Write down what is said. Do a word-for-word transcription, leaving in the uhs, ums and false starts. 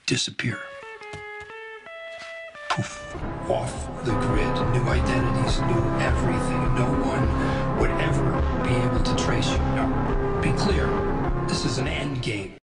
disappear. Poof, off the grid, new identities, new everything. No one would ever be able to trace you. Now, be clear, this is an end game.